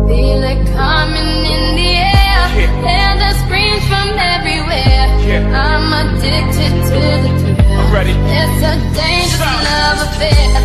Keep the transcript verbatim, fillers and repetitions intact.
Feel it coming in the air. Yeah. Hear the screams from everywhere. Yeah. I'm addicted to the thrill. I'm ready. It's a dangerous love affair.